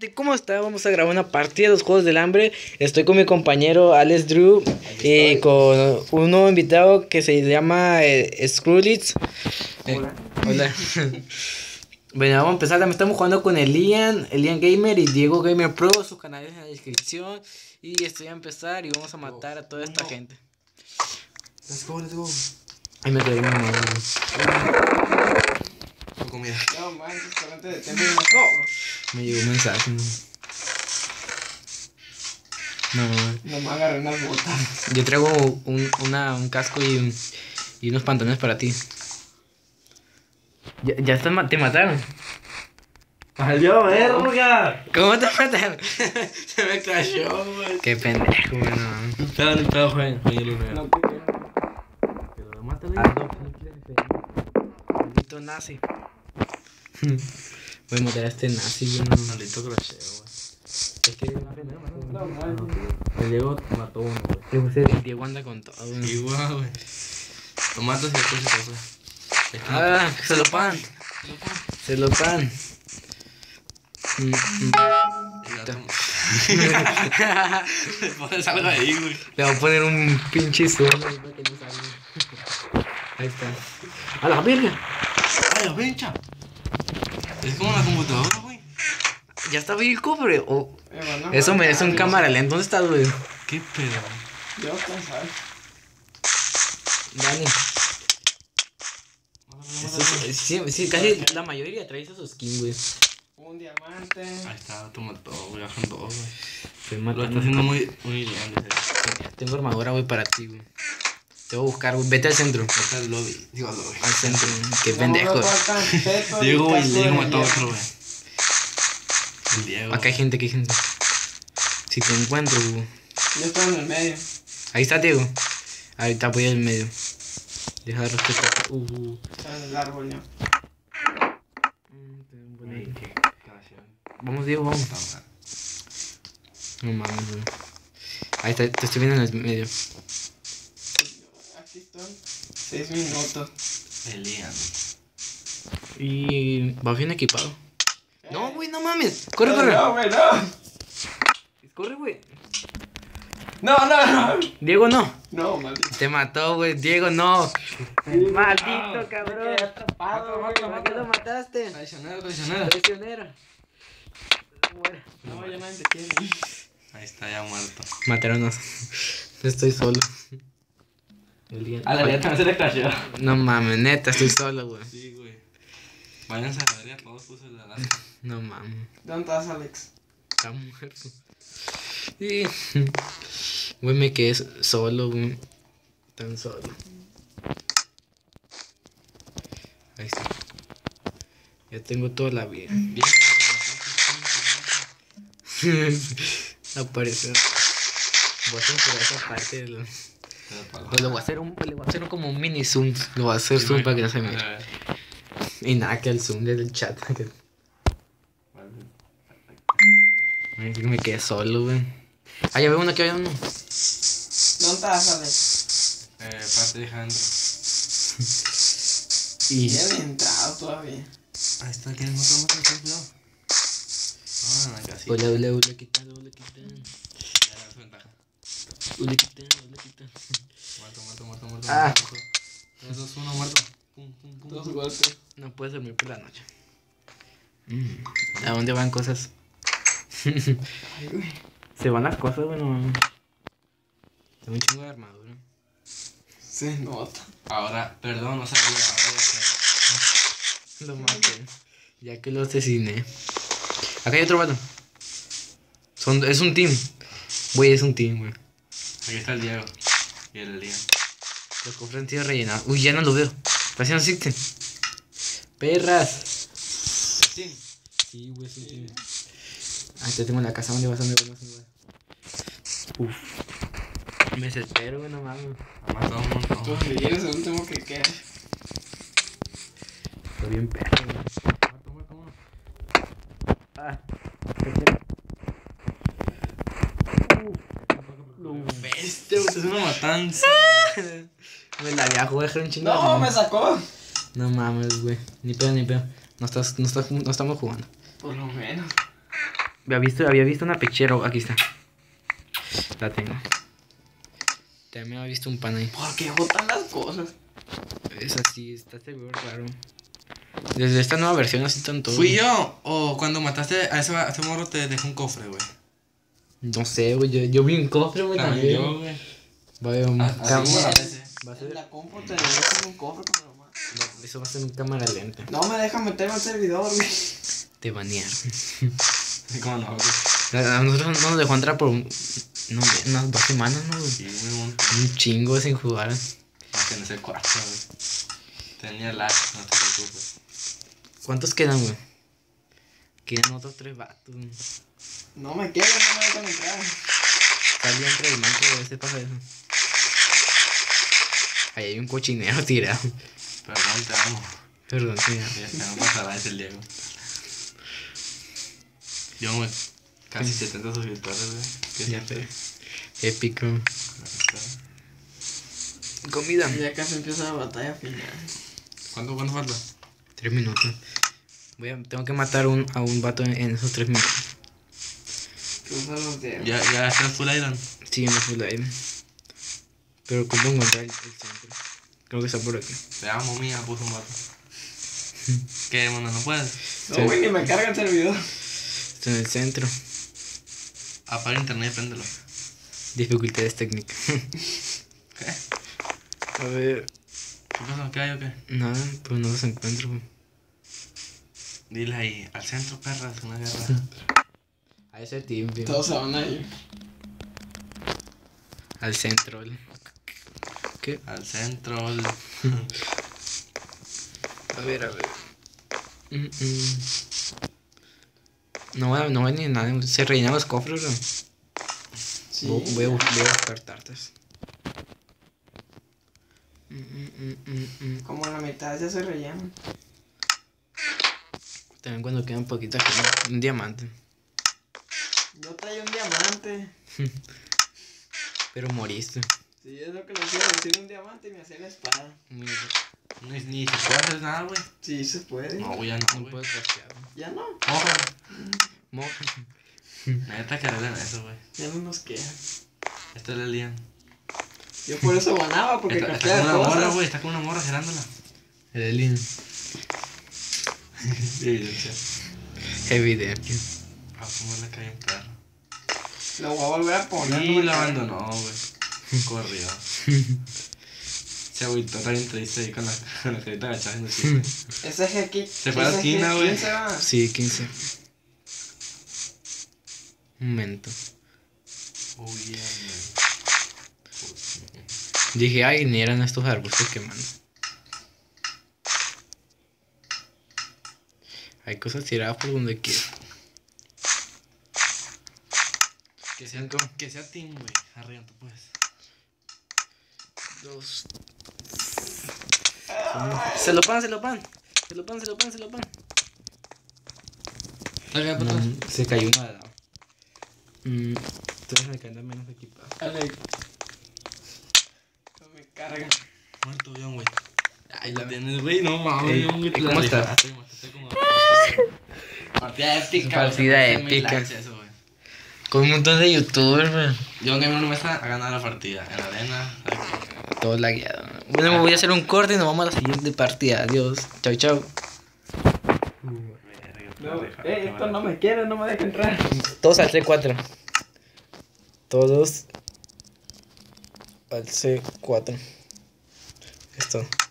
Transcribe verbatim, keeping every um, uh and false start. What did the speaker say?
gente, ¿cómo está? Vamos a grabar una partida de los Juegos del Hambre. Estoy con mi compañero Alex Drew y con un nuevo invitado que se llama eh, Skrulitz. Eh, hola. Hola. Bueno, vamos a empezar. Estamos jugando con Elian, Elian Gamer y Diego Gamer Pro. Sus canales en la descripción. Y estoy a empezar y vamos a matar a toda esta gente. Let's go, let's go. Ay, me quedé mi mamá. Con comida. No manches, solamente detente de no. Me llegó un mensaje. No, no. No me agarré unas botas. Yo traigo un, una, un casco y, un, y unos pantalones para ti. Ya, ya están, te mataron. ¡Adiós, verga! ¿Cómo te mataron? Se me cayó, güey. Qué pendejo, güey. No. Estaba en el pedo, güey. Yo lo veo. No quería. Pero lo mátale. Maldito nazi. Voy a matar a este nazi, güey. No. Maldito crochet, güey. Es que No manches. El Diego mató uno, güey. Diego, ese Diego anda con todo, güey. Igual, güey. Lo matas y después se pasa. Ah, se lo pan. Se lo pan. Mm, mm. Le pones algo ahí, güey. Le voy a poner un pinche zoom ahí para que no salga. Ahí está. ¡A la verga! ¡Ay, la vencha! Es como una computadora, güey. Ya está bien el cobre. Oh, Me van a eso me matar, es un no cámara sé. lenta. ¿Dónde estás, güey? ¿Qué pedo? Yo cansado. Dani. Eso es- sí, sí, casi la mayoría trae esos skins, güey. Un diamante. Ahí está, tú mató, güey. Bajan dos, güey. Estoy Lo matando. está haciendo muy, muy bien, dice. Tengo armadura, güey, para ti, güey. Te voy a buscar, güey. Vete al centro. Está el lobby. Digo, al lobby. Al centro. Qué No pendejo. me faltan tetos y Diego, güey. casco Diego de mató a hierro. otro, güey. El Diego. Acá hay gente, aquí hay gente. Si te encuentro, güey. Yo estoy en el medio. Ahí está, Diego. Ahí está, voy al medio. Deja de respetar. Uh, uh. Está en el árbol ya. Güey, qué canción. Vamos, Diego, vamos. Está mal. No mames, güey. Ahí está, te estoy viendo en el medio. Aquí estoy. Seis minutos. Elian. Y va bien equipado. No, Eh, güey, no mames. Corre, no, corre. No, güey, no. Corre, güey. No, no, no. Diego, no. No, maldito. Te mató, güey. Diego, no. Maldito, Me cabrón. quedé atrapado, güey. ¿Por qué lo mataste? Traicionero, traicionero. Traicionero. Muere. No, ya nadie te quiere. Ahí está, ya muerto. Mataron a... Estoy solo. El día- A la vida también se le cayó. No mames, neta, estoy solo, güey. Sí, güey. Váyanse a la verga, todos puse la lana. No mames. ¿Dónde estás, Alex? Está muerto. Sí. Güey, me quedé solo, güey. Tan solo. Ahí está. Ya tengo toda la vida. Bien. Apareció. Voy a censurar esa parte de lo... Pues le voy a hacer un, le voy a hacer como un mini zoom. Lo voy a hacer zoom para que no se mire. Y nada, que el zoom desde el chat. Que... Ay, que me quedé solo, güey. Ah, ya veo uno, aquí hay uno. ¿Dónde estás, Alex? Eh, parte de Alejandro. Y... Ya había entrado todavía. Ahí está, ¿quién es otro más? Cuidado. Ah, casi. Hola, hola, hola, ¿qué tal? Hola, ¿qué tal? Ya le das ventaja. Hola, ¿qué tal? Hola, ¿qué tal? Muerto, muerto, muerto, muerto. Ah. tres, dos, uno, muerto. Pum, pum, pum. Dos golpes. No puedes dormir por la noche. Mm, ¿a dónde van cosas? Ay, güey. Se van las cosas, bueno, mames. Tengo un chingo de armadura. Se nota. Ahora, perdón, no sabía. Ahora ya sé. Lo maté. Ya que lo asesiné. Acá hay otro vato. Son, es un team. Güey, es un team, güey. Aquí está el Diego. Y el Elian. Los cofres han sido rellenados. Uy, ya no lo veo. Casi no existen. Perras. Sí. Sí, güey, es un team. Ah, te tengo en la casa. ¿Dónde vas? ¿Dónde vas? ¿Dónde vas? Uf. Me desespero, güey, no mames. Ha matado un montón. Pues si eres el último que queda. Estoy bien perro, güey. Muerto, muerto, muerto. Ah. Bestia, usted es una matanza. Me la había jugado, dejar un chingo. No, me sacó. No mames, güey. Ni pedo, ni pedo. No, estás, no, estás, no estamos jugando. Por lo menos. Había visto, había visto una pechera. Aquí está. La tengo. También había visto un pan ahí. ¿Por qué botan las cosas? Es así, está seguro, claro. Desde esta nueva versión así están todos. ¿Fui yo? ¿O cuando mataste a ese, a ese morro te dejó un cofre, güey? No sé, güey. Yo, yo vi un cofre, güey, También también. yo, güey. Vaya, un Ah, cam- así me parece. va a En ser, la compu te dejan un cofre con lo más. eso va a ser un cámara lenta. No me deja meterme al servidor, güey. Te banear. Sí, cómo no, güey. A a nosotros no nos dejó entrar por un, no, unas dos semanas, ¿no? Sí, muy bueno. Un chingo sin jugar. Más que en ese cuarto, güey. Tenía lag, no te preocupes. ¿Cuántos quedan, güey? Quedan otros tres vatos. No me quieren, no me dejan entrar. Salió entre el manto, güey. Este pasa eso. Ahí hay un cochinero tirado. Perdón, te amo. Perdón, tía. Sí, es que no pasará, es el Diego. Yo, güey, casi setenta suscriptores, güey. ¿Qué Ya sientes? sé. Épico. Comida. Ya casi empieza la batalla final. ¿Cuánto, cuánto falta? Tres minutos. Voy a, tengo que matar un, a un vato en, en esos tres minutos. Cruza los dedos. Ya, ya estás full iron. Sí, en la full aire. Pero ¿cómo encontrar el, el centro? Creo que está por aquí. Te amo, mía, puso un vato. ¿Qué, mano? ¿No puedes? No, güey, ni me carga el servidor. Está en el centro. Apaga internet y préndelo. Dificultades técnicas. ¿Qué? A ver. ¿Qué pasó? ¿Qué hay o qué? Nada, pues no los encuentro. Güey. Dile ahí, al centro, perra, es una guerra. A ese team, güey. Todos se van a ir. Al centro. el- ¿Qué? Al centro. el- A ver, a ver. Mm, mm. No voy a, no voy ni nada. Se rellenan los cofres, güey. Sí. Voy, voy a, bus- voy a buscar tartas. Mm, mm, mm, mm, mm. Como la mitad ya se rellenan. También cuando quedan poquitas cosas. Un diamante. Yo traía un diamante. Pero moriste. Sí, es lo que les iba a decir, un diamante y me hacía la espada. Muy Ni, ni se puede hacer nada, güey. Sí, se puede. No, güey, ya no, No güey. puedo craftear. Ya no. Moja. Moja. Neta que arreglen eso, güey. Ya no nos queda. Esto es el Lian. Yo por eso ganaba, porque Está, está crafteaba con una morra, cosas. güey. Está con una morra gerándola. El alien. Evidencia. Evidencia. Ah, cómo le cae un perro. Lo voy a volver a poner. Y no me lo cae. abandonó, güey. Corrió. Se agüitó, está bien triste ahí con la, con la carita agachada haciendo chiste. Ese G aquí. Se fue a la esquina, güey. ¿Quién se va? Sí, quince. Un momento. Oh, yeah, Dije, ay, ni eran estos arbustos quemando. Hay cosas tiradas por donde quiera. Que sea, que sea team, güey. Arriba, tú puedes. Dos. Se lo pan, se lo pan. Se lo pan, se lo pan, se lo pan. Dale, para atrás. No, se cayó una de lado. Mm, entonces me queda menos equipado. Dale. No me carga. Muerto, John, güey. Ay, Lo tienes, güey. No mames, Ey, John, güey. ¿y cómo estás? Mataste, mataste como- Partida épica. Partida güey, se me hace épica. mil likes eso, güey. Con un montón de youtubers, güey. John Gamer no me está a ganar la partida. En la arena. Todo lagueado. Bueno, me voy a hacer un corte y nos vamos a la siguiente partida. Adiós. Chau, chau. No, eh, esto no me quiere, no me deja entrar. Todos al C cuatro. Todos al C cuatro. Esto.